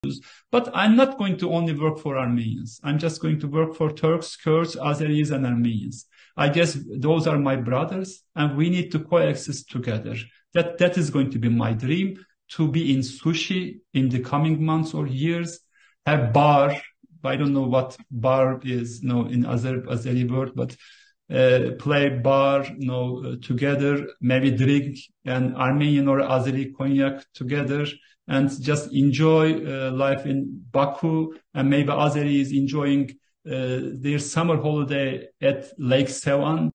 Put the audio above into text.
But I'm not going to only work for Armenians. I'm just going to work for Turks, Kurds, Azeris, and Armenians. I guess those are my brothers, and we need to coexist together. That is going to be my dream, to be in sushi in the coming months or years, have bar. I don't know what bar is, in Azeri word, but play bar, together, maybe drink an Armenian or Azeri cognac together, and just enjoy life in Baku, and maybe Azeri is enjoying their summer holiday at Lake Sevan.